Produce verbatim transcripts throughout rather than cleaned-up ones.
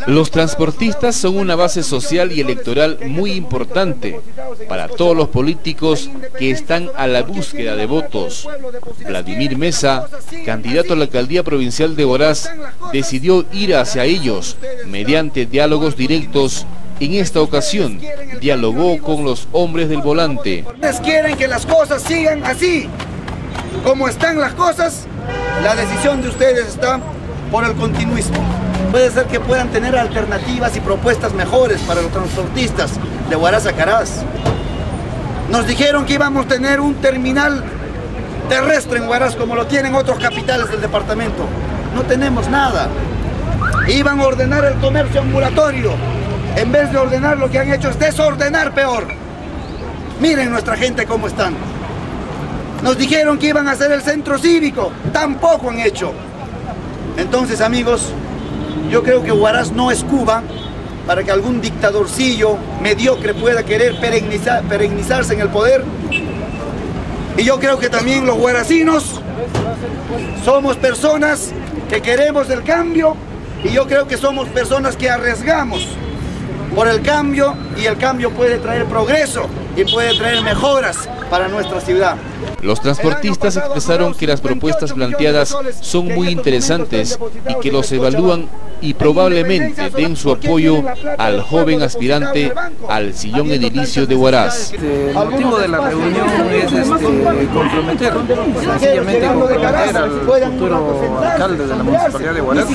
Los transportistas son una base social y electoral muy importante para todos los políticos que están a la búsqueda de votos. Vladimir Mesa, candidato a la alcaldía provincial de Huaraz, decidió ir hacia ellos mediante diálogos directos. En esta ocasión, dialogó con los hombres del volante. Ustedes quieren que las cosas sigan así, como están las cosas. La decisión de ustedes está por el continuismo. Puede ser que puedan tener alternativas y propuestas mejores para los transportistas de Huaraz a Caraz. Nos dijeron que íbamos a tener un terminal terrestre en Huaraz como lo tienen otros capitales del departamento. No tenemos nada. Iban a ordenar el comercio ambulatorio. En vez de ordenar, lo que han hecho es desordenar peor. Miren nuestra gente cómo están. Nos dijeron que iban a hacer el centro cívico. Tampoco han hecho. Entonces, amigos, yo creo que Huaraz no es Cuba para que algún dictadorcillo mediocre pueda querer perennizar, perennizarse en el poder. Y yo creo que también los huarazinos somos personas que queremos el cambio, y yo creo que somos personas que arriesgamos por el cambio, y el cambio puede traer progreso y puede traer mejoras para nuestra ciudad. Los transportistas expresaron que las propuestas planteadas son muy interesantes y que los evalúan y probablemente den su apoyo al joven aspirante al sillón edilicio de Huaraz. El motivo de la reunión es este, comprometer, sencillamente comprometer al futuro alcalde de la municipalidad de Huaraz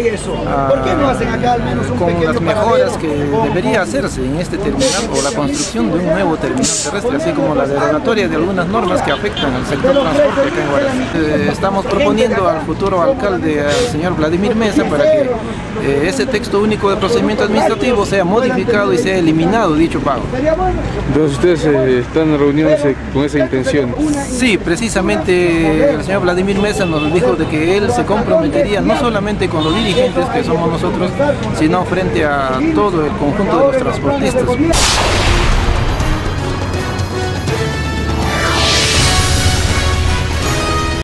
con las mejoras que debería hacerse en este terminal o la construcción de un nuevo terminal terrestre, así como la derogatoria de algunas normas que afectan al sector transporte acá en Huaraz. Eh, estamos proponiendo al futuro alcalde, al señor Vladimir Mesa, para que eh, ese texto único de procedimiento administrativo sea modificado y sea eliminado dicho pago. Entonces ustedes eh, están reunidos con esa intención. Sí, precisamente el señor Vladimir Mesa nos dijo de que él se comprometería no solamente con los dirigentes que somos nosotros, sino frente a todo el conjunto de los transportistas.